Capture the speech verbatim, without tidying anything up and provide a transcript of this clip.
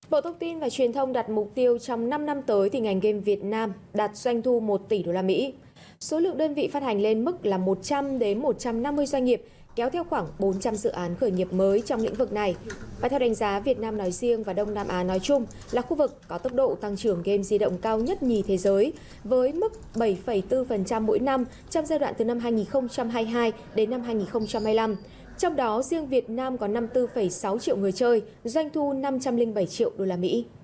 Bộ Thông tin và Truyền thông đặt mục tiêu trong năm năm tới thì ngành game Việt Nam đạt doanh thu một tỷ đô la Mỹ. Số lượng đơn vị phát hành lên mức là một trăm đến một trăm năm mươi doanh nghiệp, kéo theo khoảng bốn trăm dự án khởi nghiệp mới trong lĩnh vực này. Và theo đánh giá, Việt Nam nói riêng và Đông Nam Á nói chung là khu vực có tốc độ tăng trưởng game di động cao nhất nhì thế giới, với mức bảy phẩy bốn phần trăm mỗi năm trong giai đoạn từ năm hai nghìn không trăm hai mươi hai đến năm hai nghìn không trăm hai mươi lăm. Trong đó, riêng Việt Nam có năm mươi tư phẩy sáu triệu người chơi, doanh thu năm trăm lẻ bảy triệu đô la Mỹ.